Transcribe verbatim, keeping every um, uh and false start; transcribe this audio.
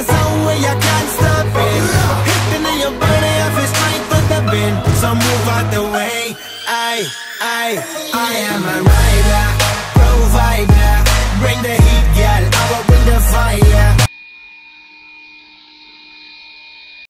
zone where you can't stop it. Hitting in your body, I feel strength with the bend. So move out the way. I, I, I am a rider, provider. Bring the heat, yeah.